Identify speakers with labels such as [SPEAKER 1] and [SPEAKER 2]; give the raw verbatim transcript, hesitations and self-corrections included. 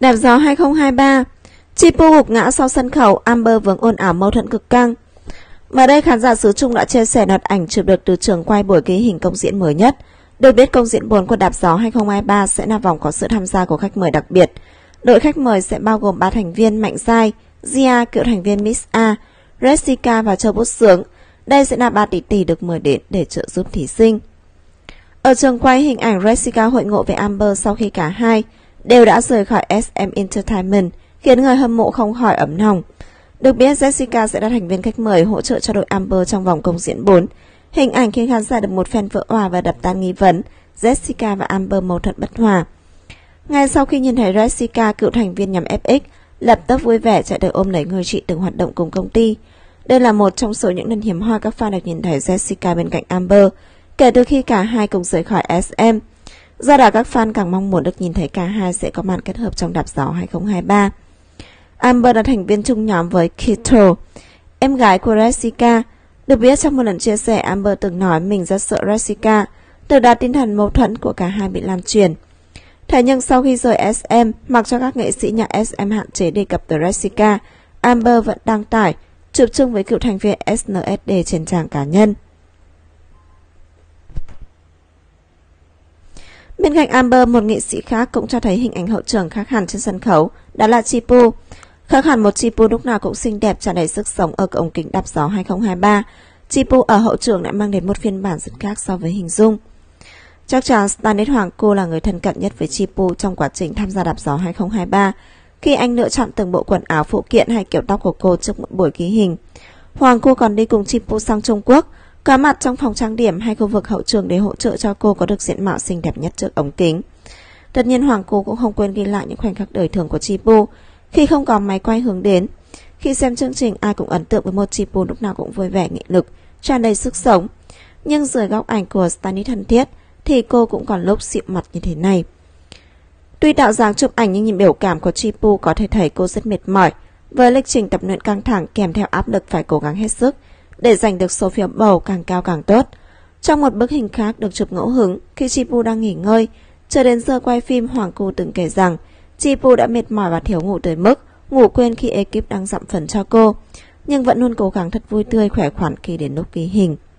[SPEAKER 1] Đạp gió hai không hai ba, Chipu gục ngã sau sân khấu, Amber vướng ồn ào mâu thuẫn cực căng. Mới đây, khán giả xứ Trung đã chia sẻ loạt ảnh chụp được từ trường quay buổi ghi hình công diễn mới nhất. Được biết, công diễn bốn của Đạp gió hai không hai ba sẽ là vòng có sự tham gia của khách mời đặc biệt. Đội khách mời sẽ bao gồm ba thành viên Mạnh Giai, Gia, cựu thành viên Miss A, Jessica và Châu Bút Sướng. Đây sẽ là ba tỷ tỷ được mời đến để trợ giúp thí sinh. Ở trường quay, hình ảnh Jessica hội ngộ với Amber sau khi cả hai đều đã rời khỏi ét em Entertainment, khiến người hâm mộ không khỏi ấm lòng. Được biết, Jessica sẽ là thành viên khách mời hỗ trợ cho đội Amber trong vòng công diễn bốn. Hình ảnh khiến khán giả được một phen vỡ òa và đập tan nghi vấn Jessica và Amber mâu thuẫn bất hòa. Ngay sau khi nhìn thấy Jessica, cựu thành viên nhóm ép ích lập tức vui vẻ chạy tới ôm lấy người chị từng hoạt động cùng công ty. Đây là một trong số những lần hiếm hoi các fan được nhìn thấy Jessica bên cạnh Amber kể từ khi cả hai cùng rời khỏi ét em. Do đó, các fan càng mong muốn được nhìn thấy cả hai sẽ có màn kết hợp trong Đạp gió hai không hai ba. Amber là thành viên chung nhóm với Keto, em gái của Jessica. Được biết, trong một lần chia sẻ, Amber từng nói mình rất sợ Jessica, từ đó tinh thần mâu thuẫn của cả hai bị lan truyền. Thế nhưng sau khi rời ét em, mặc cho các nghệ sĩ nhà ét em hạn chế đề cập tới Jessica, Amber vẫn đăng tải chụp chung với cựu thành viên ét en ét đê trên trang cá nhân. Bên cạnh Amber, một nghệ sĩ khác cũng cho thấy hình ảnh hậu trường khác hẳn trên sân khấu, đó là Chipu. Khác hẳn một Chipu lúc nào cũng xinh đẹp, tràn đầy sức sống ở ống kính Đạp gió hai không hai ba. Chipu ở hậu trường đã mang đến một phiên bản rất khác so với hình dung. Chắc chắn Stanis Hoàng Cô là người thân cận nhất với Chipu trong quá trình tham gia Đạp gió hai không hai ba, khi anh lựa chọn từng bộ quần áo, phụ kiện hay kiểu tóc của cô trước một buổi ghi hình. Hoàng Cô còn đi cùng Chipu sang Trung Quốc, có mặt trong phòng trang điểm hay khu vực hậu trường để hỗ trợ cho cô có được diện mạo xinh đẹp nhất trước ống kính. Tất nhiên, Hoàng Cô cũng không quên ghi lại những khoảnh khắc đời thường của Chipu khi không có máy quay hướng đến. Khi xem chương trình, ai cũng ấn tượng với một Chipu lúc nào cũng vui vẻ, nghị lực, tràn đầy sức sống. Nhưng dưới góc ảnh của Stanis thân thiết thì cô cũng còn lúc dịu mặt như thế này. Tuy tạo dáng chụp ảnh nhưng nhìn biểu cảm của Chipu có thể thấy cô rất mệt mỏi, với lịch trình tập luyện căng thẳng kèm theo áp lực phải cố gắng hết sức để giành được số phiếu bầu càng cao càng tốt. Trong một bức hình khác được chụp ngẫu hứng khi Chipu đang nghỉ ngơi, chờ đến giờ quay phim, Hoàng Cô từng kể rằng Chipu đã mệt mỏi và thiếu ngủ tới mức ngủ quên khi ekip đang dặm phần cho cô, nhưng vẫn luôn cố gắng thật vui tươi khỏe khoắn khi đến lúc ghi hình.